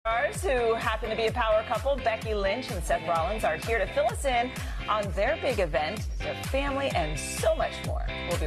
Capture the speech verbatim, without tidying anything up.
Stars who happen to be a power couple, Becky Lynch and Seth Rollins, are here to fill us in on their big event, their family, and so much more. We'll be